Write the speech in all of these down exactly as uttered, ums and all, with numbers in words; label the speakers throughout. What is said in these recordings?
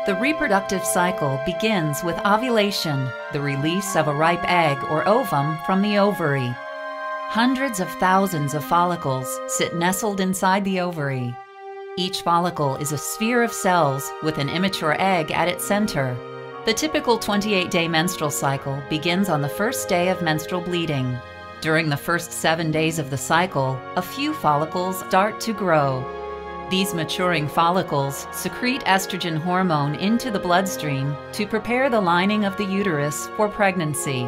Speaker 1: The reproductive cycle begins with ovulation, the release of a ripe egg or ovum from the ovary. Hundreds of thousands of follicles sit nestled inside the ovary. Each follicle is a sphere of cells with an immature egg at its center. The typical twenty-eight day menstrual cycle begins on the first day of menstrual bleeding. During the first seven days of the cycle, a few follicles start to grow. These maturing follicles secrete estrogen hormone into the bloodstream to prepare the lining of the uterus for pregnancy.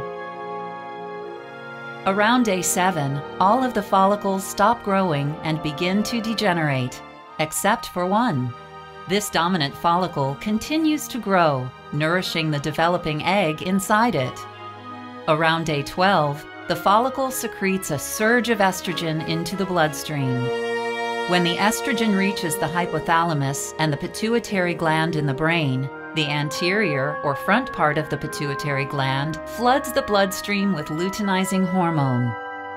Speaker 1: Around day seven, all of the follicles stop growing and begin to degenerate, except for one. This dominant follicle continues to grow, nourishing the developing egg inside it. Around day twelve, the follicle secretes a surge of estrogen into the bloodstream. When the estrogen reaches the hypothalamus and the pituitary gland in the brain, the anterior or front part of the pituitary gland floods the bloodstream with luteinizing hormone.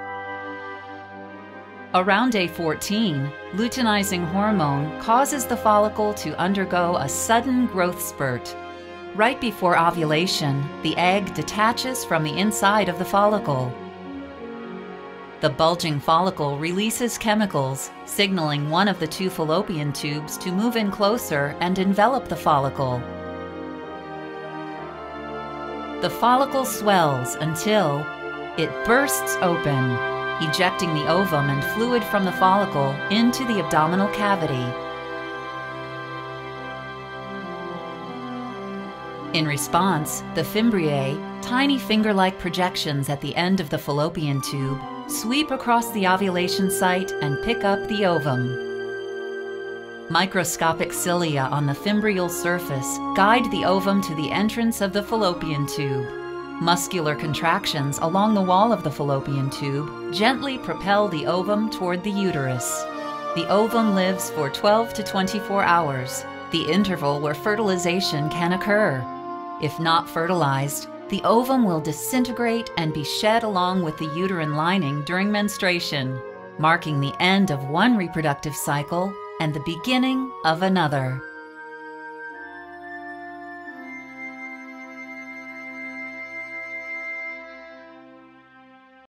Speaker 1: Around day fourteen, luteinizing hormone causes the follicle to undergo a sudden growth spurt. Right before ovulation, the egg detaches from the inside of the follicle. The bulging follicle releases chemicals, signaling one of the two fallopian tubes to move in closer and envelop the follicle. The follicle swells until it bursts open, ejecting the ovum and fluid from the follicle into the abdominal cavity. In response, the fimbriae, tiny finger-like projections at the end of the fallopian tube, sweep across the ovulation site and pick up the ovum. Microscopic cilia on the fimbrial surface guide the ovum to the entrance of the fallopian tube. Muscular contractions along the wall of the fallopian tube gently propel the ovum toward the uterus. The ovum lives for twelve to twenty-four hours, the interval where fertilization can occur. If not fertilized, the ovum will disintegrate and be shed along with the uterine lining during menstruation, marking the end of one reproductive cycle and the beginning of another.